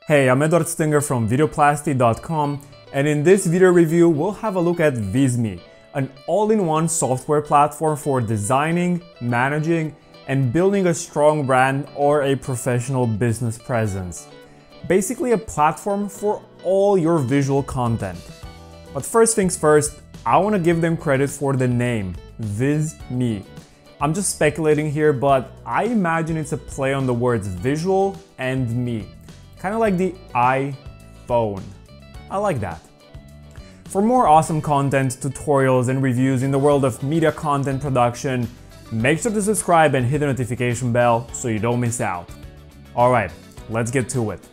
Hey, I'm Edward Stinger from videoplasty.com, and in this video review we'll have a look at Visme, an all-in-one software platform for designing, managing, and building a strong brand or a professional business presence. Basically a platform for all your visual content. But first things first, I want to give them credit for the name, Visme. I'm just speculating here, but I imagine it's a play on the words visual and me. Kind of like the iPhone. I like that. For more awesome content, tutorials, and reviews in the world of media content production, make sure to subscribe and hit the notification bell so you don't miss out. Alright, let's get to it.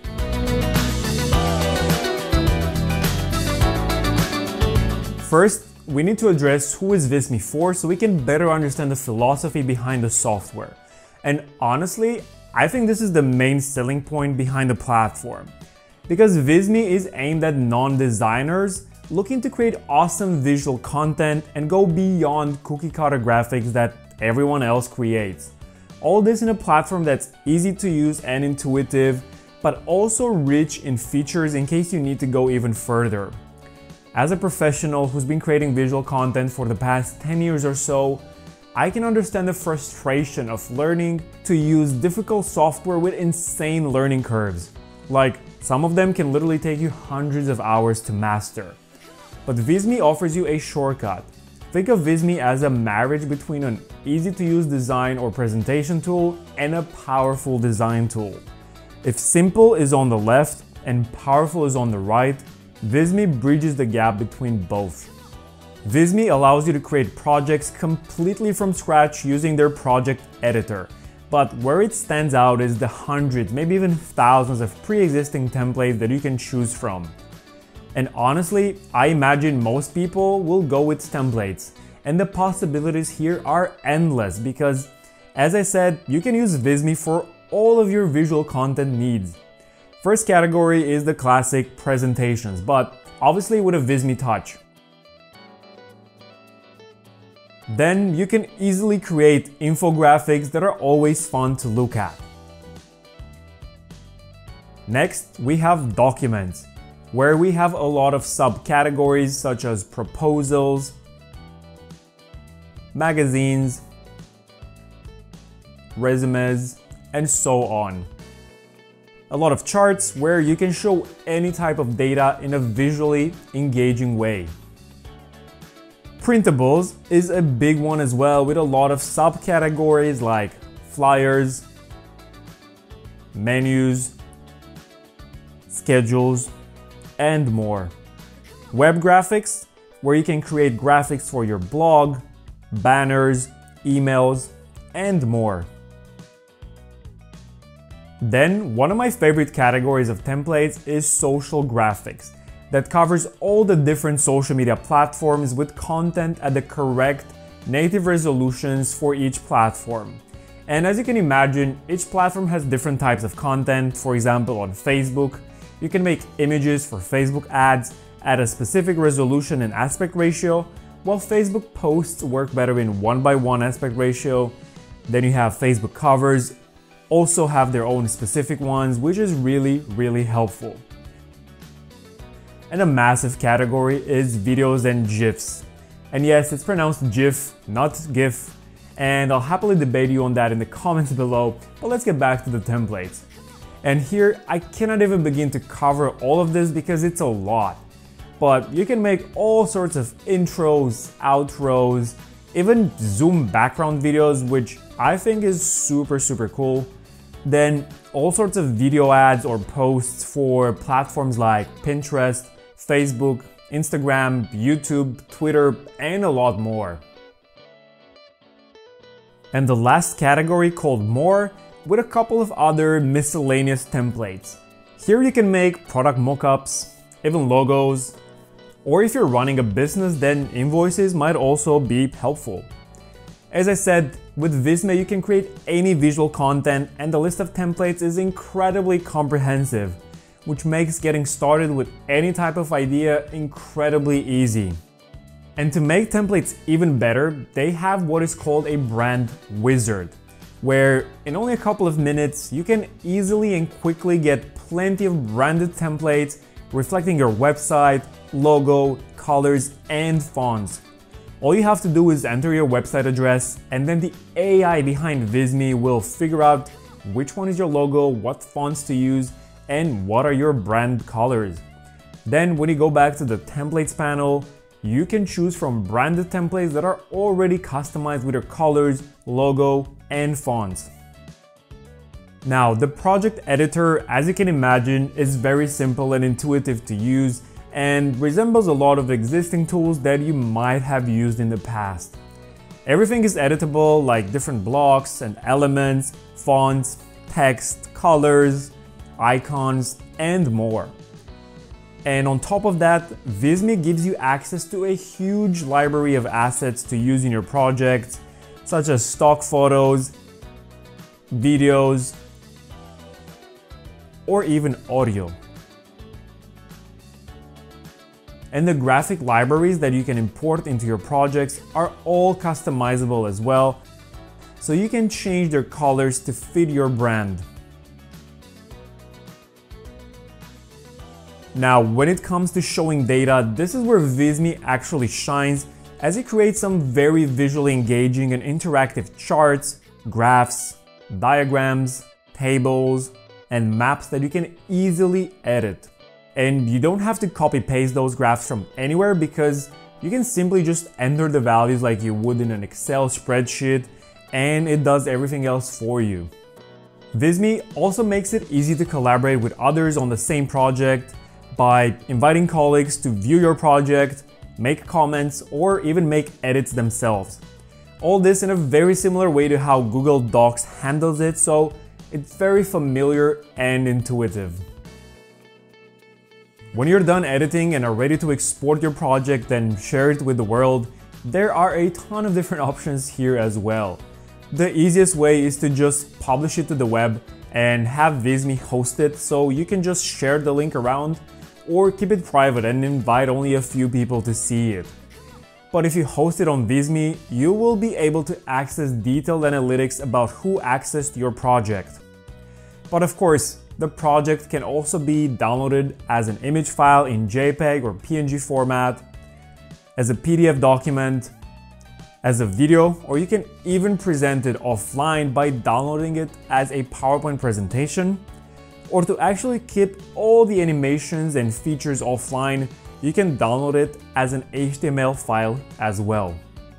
First, we need to address who is Visme for so we can better understand the philosophy behind the software. And honestly, I think this is the main selling point behind the platform. Because Visme is aimed at non-designers looking to create awesome visual content and go beyond cookie-cutter graphics that everyone else creates. All this in a platform that's easy to use and intuitive, but also rich in features in case you need to go even further. As a professional who's been creating visual content for the past 10 years or so, I can understand the frustration of learning to use difficult software with insane learning curves. Like, some of them can literally take you hundreds of hours to master. But Visme offers you a shortcut. Think of Visme as a marriage between an easy-to-use design or presentation tool and a powerful design tool. If simple is on the left and powerful is on the right, Visme bridges the gap between both. Visme allows you to create projects completely from scratch using their project editor. But where it stands out is the hundreds, maybe even thousands of pre-existing templates that you can choose from. And honestly, I imagine most people will go with templates. And the possibilities here are endless because, as I said, you can use Visme for all of your visual content needs. First category is the classic presentations, but obviously with a Visme touch. Then you can easily create infographics that are always fun to look at. Next, we have documents, where we have a lot of subcategories such as proposals, magazines, resumes, and so on. A lot of charts where you can show any type of data in a visually engaging way. Printables is a big one as well, with a lot of subcategories like flyers, menus, schedules, and more. Web graphics, where you can create graphics for your blog, banners, emails, and more. Then, one of my favorite categories of templates is social graphics, that covers all the different social media platforms with content at the correct native resolutions for each platform. And as you can imagine, each platform has different types of content. For example, on Facebook, you can make images for Facebook ads at a specific resolution and aspect ratio, while Facebook posts work better in 1:1 aspect ratio. Then you have Facebook covers, also have their own specific ones, which is really helpful. And a massive category is videos and GIFs. And yes, it's pronounced GIF, not GIF, and I'll happily debate you on that in the comments below, but let's get back to the templates. And here, I cannot even begin to cover all of this because it's a lot. But you can make all sorts of intros, outros, even zoom background videos, which I think is super cool. Then all sorts of video ads or posts for platforms like Pinterest, Facebook, Instagram, YouTube, Twitter, and a lot more. And the last category called More, with a couple of other miscellaneous templates. Here you can make product mockups, even logos, or if you're running a business, then invoices might also be helpful. As I said, with Visme you can create any visual content, and the list of templates is incredibly comprehensive, which makes getting started with any type of idea incredibly easy. And to make templates even better, they have what is called a brand wizard, where in only a couple of minutes you can easily and quickly get plenty of branded templates reflecting your website, logo, colors, and fonts. All you have to do is enter your website address, and then the AI behind Visme will figure out which one is your logo, what fonts to use, and what are your brand colors. Then when you go back to the templates panel, you can choose from branded templates that are already customized with your colors, logo, and fonts. Now, the project editor, as you can imagine, is very simple and intuitive to use and resembles a lot of existing tools that you might have used in the past. Everything is editable, like different blocks and elements, fonts, text, colors, icons, and more. And on top of that, Visme gives you access to a huge library of assets to use in your project, such as stock photos, videos, or even audio. And the graphic libraries that you can import into your projects are all customizable as well, so you can change their colors to fit your brand. Now, when it comes to showing data, this is where Visme actually shines, as it creates some very visually engaging and interactive charts, graphs, diagrams, tables, and maps that you can easily edit. And you don't have to copy-paste those graphs from anywhere, because you can simply just enter the values like you would in an Excel spreadsheet, and it does everything else for you. Visme also makes it easy to collaborate with others on the same project by inviting colleagues to view your project, make comments, or even make edits themselves. All this in a very similar way to how Google Docs handles it, so it's very familiar and intuitive. When you're done editing and are ready to export your project and share it with the world, there are a ton of different options here as well. The easiest way is to just publish it to the web and have Visme host it, so you can just share the link around, or keep it private and invite only a few people to see it. But if you host it on Visme, you will be able to access detailed analytics about who accessed your project. But of course, the project can also be downloaded as an image file in JPEG or PNG format, as a PDF document, as a video, or you can even present it offline by downloading it as a PowerPoint presentation. Or to actually keep all the animations and features offline, you can download it as an HTML file as well.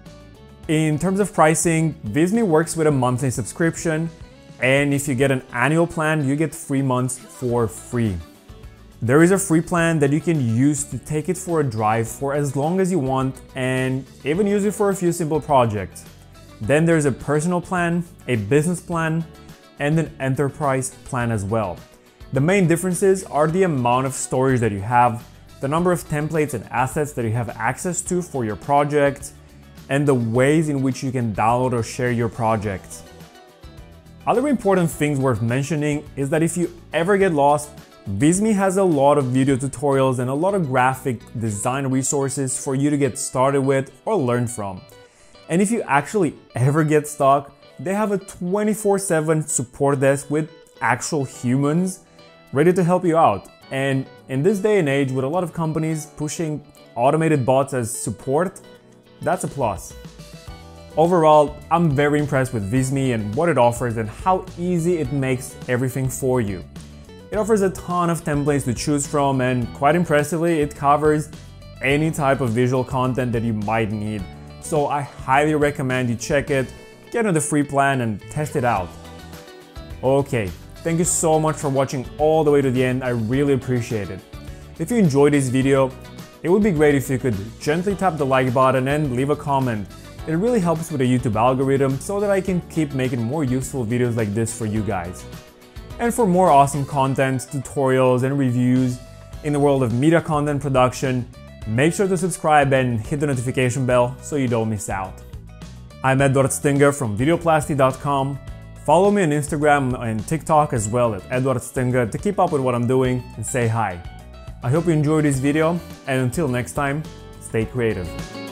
In terms of pricing, Visme works with a monthly subscription, and if you get an annual plan, you get 3 months for free. There is a free plan that you can use to take it for a drive for as long as you want, and even use it for a few simple projects. Then there's a personal plan, a business plan, and an enterprise plan as well. The main differences are the amount of storage that you have, the number of templates and assets that you have access to for your project, and the ways in which you can download or share your projects. Other important things worth mentioning is that if you ever get lost, Visme has a lot of video tutorials and a lot of graphic design resources for you to get started with or learn from. And if you actually ever get stuck, they have a 24/7 support desk with actual humans ready to help you out. And in this day and age, with a lot of companies pushing automated bots as support, that's a plus. Overall, I'm very impressed with Visme and what it offers and how easy it makes everything for you. It offers a ton of templates to choose from, and quite impressively, it covers any type of visual content that you might need. So I highly recommend you check it, get on the free plan, and test it out. Okay, thank you so much for watching all the way to the end. I really appreciate it. If you enjoyed this video, it would be great if you could gently tap the like button and leave a comment. It really helps with the YouTube algorithm so that I can keep making more useful videos like this for you guys. And for more awesome content, tutorials, and reviews in the world of media content production, make sure to subscribe and hit the notification bell so you don't miss out. I'm Edward Stinger from Videoplasty.com. Follow me on Instagram and TikTok as well at Edward Stinger to keep up with what I'm doing and say hi. I hope you enjoyed this video, and until next time, stay creative.